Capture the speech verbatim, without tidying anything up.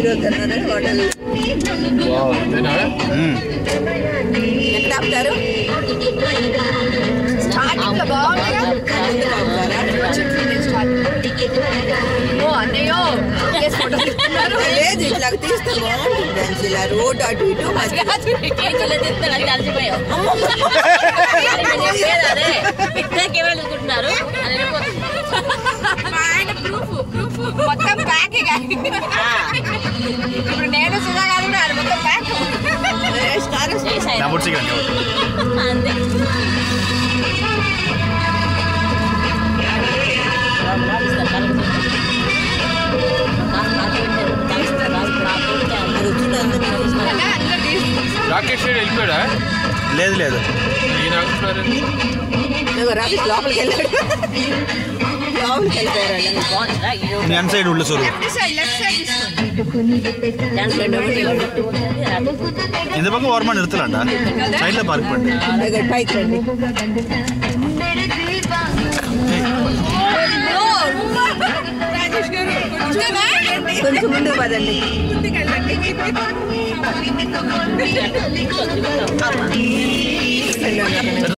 Hero కన్నా hotel ఎక్కడ ఆపుతారు? లేదు ఇట్లా తీస్తే బాగుంటుంది. ఇలా రోడ్ అటు ఇటు అనుకుంటున్నారు మొత్తం ప్యాక్. ఇప్పుడు నేను సుధా కాదు మొత్తం ప్యాక్. అంతే రాకేష్ వెళ్ళిపోయాడా? లేదు లేదు రాకేష్ లోపలికి వెళ్ళాడు. లోపలికి వెళ్ళిపోయారు. నేను సైడ్ ఉళ్ళు సూరు இந்த பக்கம் ஓரமா நிறுத்தலாம்டா. சைடுல பார்க் பண்ணு. பைக் రండి. కొంచెం ముందుకు పదండి.